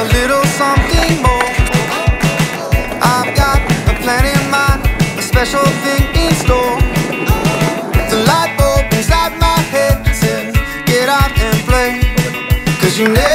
a little something more. I've got a plan in mind, a special thing in store. The light bulb inside my head says, get out and play, 'cause you never